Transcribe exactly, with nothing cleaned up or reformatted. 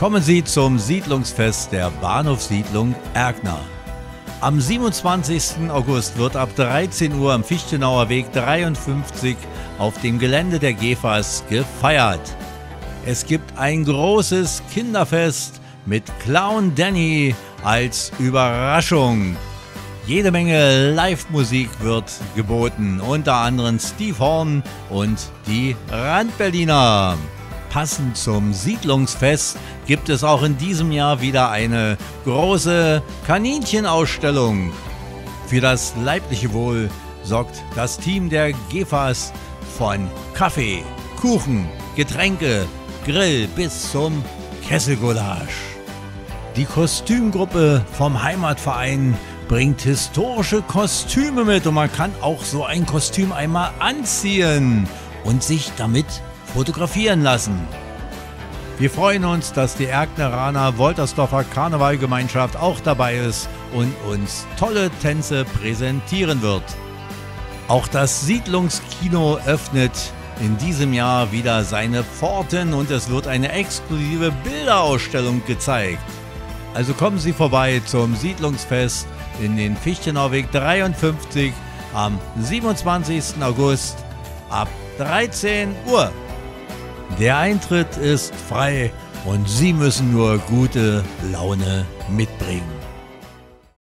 Kommen Sie zum Siedlungsfest der Bahnhofssiedlung Erkner. Am siebenundzwanzigsten August wird ab dreizehn Uhr am Fichtenauer Weg dreiundfünfzig auf dem Gelände der G E F A S gefeiert. Es gibt ein großes Kinderfest mit Clown Danny als Überraschung. Jede Menge Live-Musik wird geboten, unter anderem Steve Horn und die Randberliner. Passend zum Siedlungsfest gibt es auch in diesem Jahr wieder eine große Kaninchenausstellung. Für das leibliche Wohl sorgt das Team der G E F A S von Kaffee, Kuchen, Getränke, Grill bis zum Kesselgulasch. Die Kostümgruppe vom Heimatverein bringt historische Kostüme mit und man kann auch so ein Kostüm einmal anziehen und sich damit fotografieren lassen. Wir freuen uns, dass die Erkneraner Woltersdorfer Karnevalgemeinschaft auch dabei ist und uns tolle Tänze präsentieren wird. Auch das Siedlungskino öffnet in diesem Jahr wieder seine Pforten und es wird eine exklusive Bilderausstellung gezeigt. Also kommen Sie vorbei zum Siedlungsfest in den Fichtenauer Weg dreiundfünfzig am siebenundzwanzigsten August ab dreizehn Uhr. Der Eintritt ist frei und Sie müssen nur gute Laune mitbringen.